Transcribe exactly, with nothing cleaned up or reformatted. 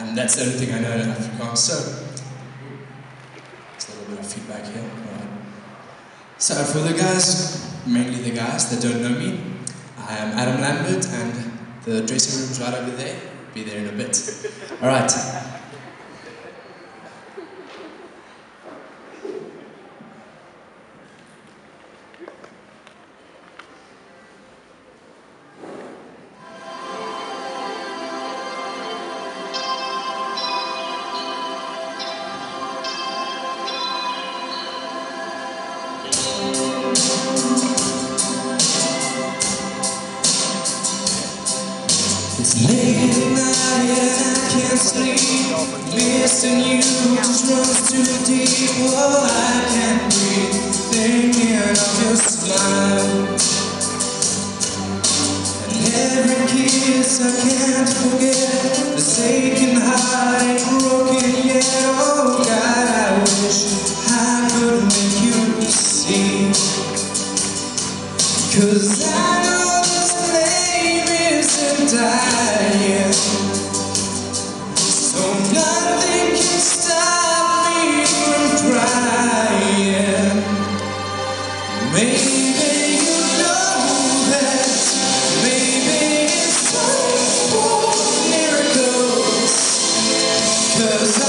and that's the only thing I know in Afrikaans. So, there's a little bit of feedback here. All right. So for the guys, mainly the guys that don't know me, I am Adam Lambert, and the dressing room's right over there. Be there in a bit. All right. It's late at night and I can't sleep. Missing you just runs too deep. Oh, I can't breathe, thinking of your smile. And every kiss I can't forget. The aching heart ain't broken yet. Oh God, I wish I could make you see. 'Cause I know this flame isn't dying, so nothing can stop me from trying. Maybe you know that, maybe it's time for miracles. 'Cause